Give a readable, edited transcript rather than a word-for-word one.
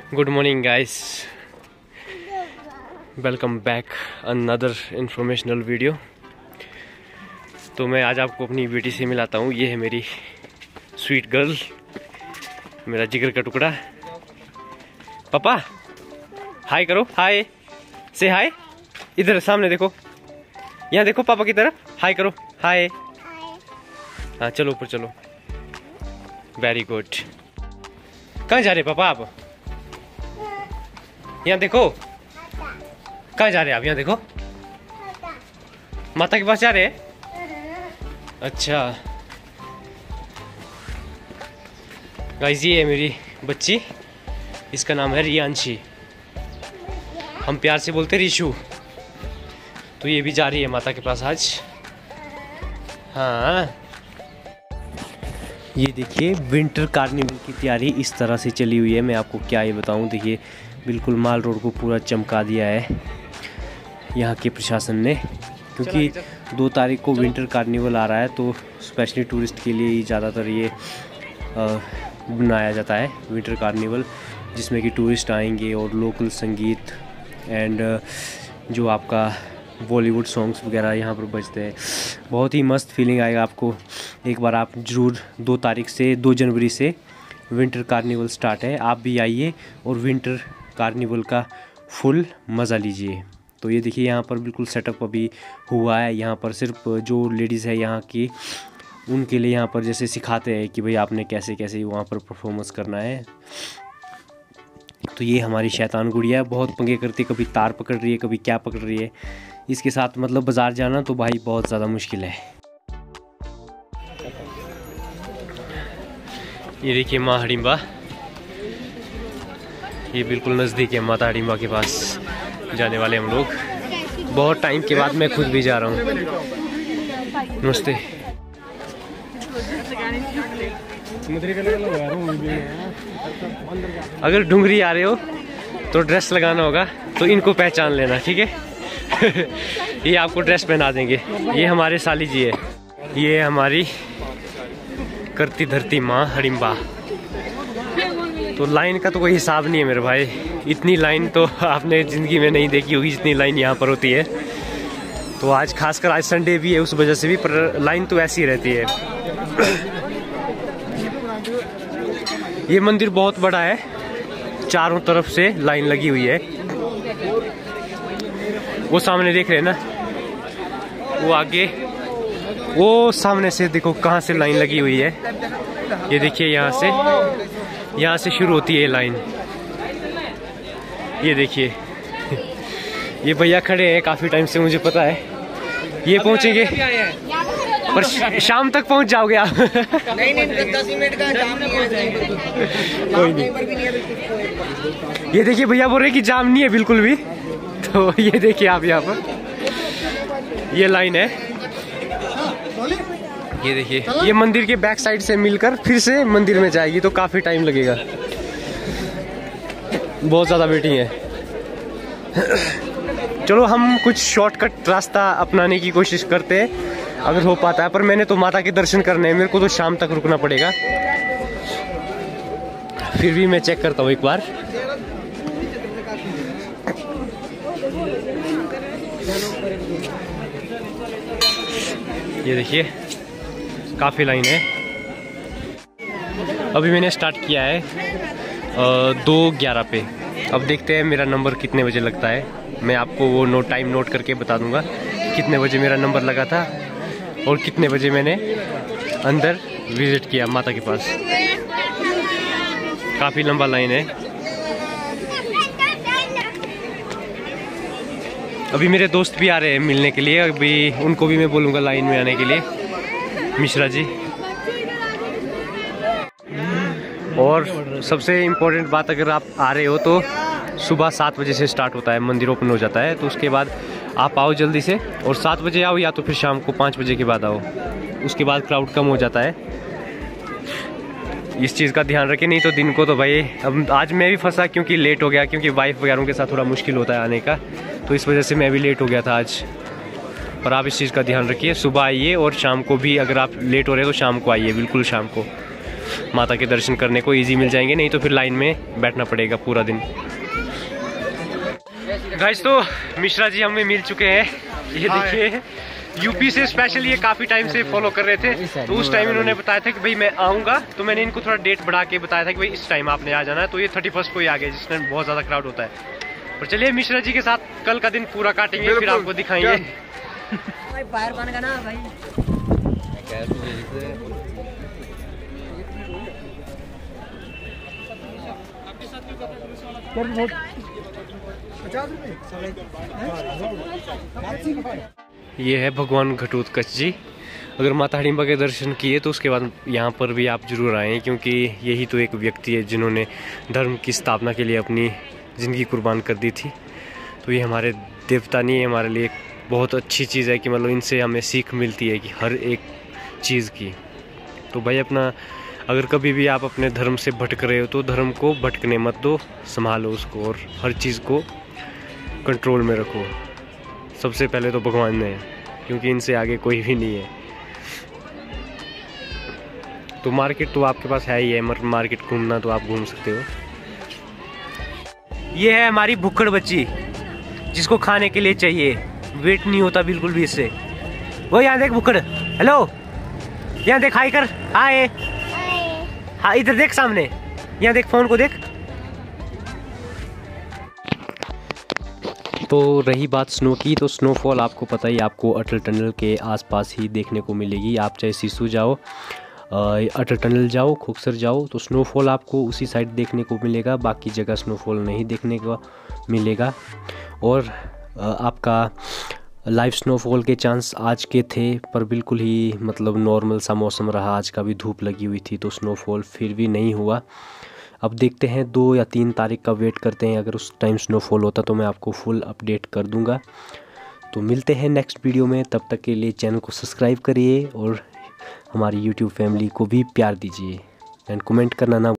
Good morning guys, welcome back another informational video. तो मैं आज आपको अपनी बेटी से मिलाता हूँ। ये है मेरी स्वीट गर्ल, मेरा जिगर का टुकड़ा। पापा हाय करो, हाय से हाय। इधर सामने देखो, यहाँ देखो पापा की तरफ, हाय करो, हाय। हाँ चलो ऊपर चलो, वेरी गुड। कहाँ जा रहे पापा आप? यहाँ देखो, कहाँ जा रहे हैं आप? यहाँ देखो, माता के पास जा रहे हैं। अच्छा गाइस, ये है मेरी बच्ची, इसका नाम है रियांशी, हम प्यार से बोलते रिशु। तो ये भी जा रही है माता के पास आज। हाँ ये देखिए, विंटर कार्निवल की तैयारी इस तरह से चली हुई है। मैं आपको क्या ये बताऊं, देखिए बिल्कुल माल रोड को पूरा चमका दिया है यहाँ के प्रशासन ने, क्योंकि 2 तारीख को विंटर कार्निवल आ रहा है। तो स्पेशली टूरिस्ट के लिए ही ज़्यादातर ये बनाया जाता है विंटर कार्निवल, जिसमें कि टूरिस्ट आएंगे और लोकल संगीत एंड जो आपका बॉलीवुड सॉन्ग्स वगैरह यहाँ पर बजते हैं। बहुत ही मस्त फीलिंग आएगा आपको। एक बार आप ज़रूर 2 जनवरी से विंटर कार्निवल स्टार्ट है, आप भी आइए और विंटर कार्निवल का फुल मज़ा लीजिए। तो ये देखिए, यहाँ पर बिल्कुल सेटअप अभी हुआ है। यहाँ पर सिर्फ जो लेडीज़ है यहाँ की, उनके लिए यहाँ पर जैसे सिखाते हैं कि भाई आपने कैसे कैसे वहाँ पर परफॉर्मेंस करना है। तो ये हमारी शैतान गुड़िया बहुत पंगे करती है, कभी तार पकड़ रही है, कभी क्या पकड़ रही है। इसके साथ मतलब बाज़ार जाना तो भाई बहुत ज़्यादा मुश्किल है। ये देखिए माँ हडिम्बा, ये बिल्कुल नज़दीक है माता हडिम्बा के पास जाने वाले हम लोग। बहुत टाइम के बाद मैं खुद भी जा रहा हूँ। नमस्ते। अगर डुंगरी आ रहे हो तो ड्रेस लगाना होगा, तो इनको पहचान लेना, ठीक है। ये आपको ड्रेस पहना देंगे। ये हमारे साली जी है, ये हमारी करती धरती माँ हडिम्बा। तो लाइन का तो कोई हिसाब नहीं है मेरे भाई, इतनी लाइन तो आपने ज़िंदगी में नहीं देखी होगी जितनी लाइन यहाँ पर होती है। तो आज खासकर आज संडे भी है, उस वजह से भी, पर लाइन तो ऐसी रहती है। ये मंदिर बहुत बड़ा है, चारों तरफ से लाइन लगी हुई है। वो सामने देख रहे हैं ना, वो आगे, वो सामने से देखो कहाँ से लाइन लगी हुई है। ये देखिए, यहाँ से शुरू होती है लाइन। ये देखिए, ये भैया खड़े हैं काफ़ी टाइम से, मुझे पता है ये पहुँचेंगे, पर शाम तक पहुँच जाओगे आप। नहीं 10 मिनट का जाम नहीं है, कोई नहीं। ये देखिए भैया बोल रहे कि जाम नहीं है बिल्कुल भी। तो ये देखिए आप, यहाँ पर ये लाइन है। ये देखिए, ये मंदिर के बैक साइड से मिलकर फिर से मंदिर में जाएगी, तो काफी टाइम लगेगा, बहुत ज्यादा वेटिंग है। चलो हम कुछ शॉर्टकट रास्ता अपनाने की कोशिश करते हैं, अगर हो पाता है। पर मैंने तो माता के दर्शन करने हैं, मेरे को तो शाम तक रुकना पड़ेगा। फिर भी मैं चेक करता हूँ एक बार। ये देखिए, काफ़ी लाइन है। अभी मैंने स्टार्ट किया है 2:11 पे। अब देखते हैं मेरा नंबर कितने बजे लगता है। मैं आपको वो टाइम नोट करके बता दूंगा कितने बजे मेरा नंबर लगा था और कितने बजे मैंने अंदर विजिट किया माता के पास। काफ़ी लंबा लाइन है। अभी मेरे दोस्त भी आ रहे हैं मिलने के लिए, अभी उनको भी मैं बोलूँगा लाइन में आने के लिए, मिश्रा जी। और सबसे इम्पोर्टेंट बात, अगर आप आ रहे हो तो सुबह 7 बजे से स्टार्ट होता है, मंदिर ओपन हो जाता है। तो उसके बाद आप आओ जल्दी से, और 7 बजे आओ, या तो फिर शाम को 5 बजे के बाद आओ, उसके बाद क्राउड कम हो जाता है। इस चीज़ का ध्यान रखें, नहीं तो दिन को तो भाई, अब आज मैं भी फंसा क्योंकि लेट हो गया, क्योंकि वाइफ वगैरह के साथ थोड़ा मुश्किल होता है आने का, तो इस वजह से मैं भी लेट हो गया था आज। पर आप इस चीज़ का ध्यान रखिए, सुबह आइए और शाम को भी, अगर आप लेट हो रहे हो तो शाम को आइए, बिल्कुल शाम को। माता के दर्शन करने को ईजी मिल जाएंगे, नहीं तो फिर लाइन में बैठना पड़ेगा पूरा दिन। गाइस तो मिश्रा जी हमें मिल चुके हैं, ये देखिए यूपी से स्पेशल ये काफ़ी टाइम से फॉलो कर रहे थे। तो उस टाइम इन्होंने बताया था कि भाई मैं आऊँगा, तो मैंने इनको थोड़ा डेट बढ़ा के बताया था कि भाई इस टाइम आपने आ जाना है। तो ये 31 को ही आ गए, जिस टाइम बहुत ज़्यादा क्राउड होता है। और चलिए मिश्रा जी के साथ कल का दिन पूरा काटेंगे, फिर आपको दिखाएंगे। बाहर बन गया ना भाई। ये है भगवान घटोत्कच जी। अगर माता हिडिंबा के दर्शन किए तो उसके बाद यहाँ पर भी आप जरूर आएँ, क्योंकि यही तो एक व्यक्ति है जिन्होंने धर्म की स्थापना के लिए अपनी ज़िंदगी कुर्बान कर दी थी। तो ये हमारे देवता नहीं है, हमारे लिए बहुत अच्छी चीज़ है कि मतलब इनसे हमें सीख मिलती है कि हर एक चीज़ की। तो भाई अपना अगर कभी भी आप अपने धर्म से भटक रहे हो तो धर्म को भटकने मत दो, संभालो उसको और हर चीज़ को कंट्रोल में रखो। सबसे पहले तो भगवान ने, क्योंकि इनसे आगे कोई भी नहीं है। तो मार्केट तो आपके पास है ही है, मार्केट घूमना तो आप घूम सकते हो। ये है हमारी भुक्कड़ बच्ची, जिसको खाने के लिए चाहिए, वेट नहीं होता बिल्कुल भी इससे। वो यहाँ देख भुक्कड़, हेलो यहाँ देख, हाय कर, हाय हाँ, इधर देख सामने, यहाँ देख, फोन को देख। तो रही बात स्नो की, तो स्नोफॉल आपको पता ही, आपको अटल टनल के आसपास ही देखने को मिलेगी। आप चाहे सिसु जाओ, अटल टनल जाओ, खुक्सर जाओ, तो स्नोफॉल आपको उसी साइड देखने को मिलेगा, बाकी जगह स्नोफॉल नहीं देखने को मिलेगा। और आपका लाइव स्नोफॉल के चांस आज के थे, पर बिल्कुल ही मतलब नॉर्मल सा मौसम रहा। आज का भी धूप लगी हुई थी, तो स्नोफॉल फिर भी नहीं हुआ। अब देखते हैं 2 या 3 तारीख का वेट करते हैं, अगर उस टाइम स्नोफॉल होता तो मैं आपको फुल अपडेट कर दूंगा। तो मिलते हैं नेक्स्ट वीडियो में, तब तक के लिए चैनल को सब्सक्राइब करिए और हमारी यूट्यूब फैमिली को भी प्यार दीजिए एंड कमेंट करना ना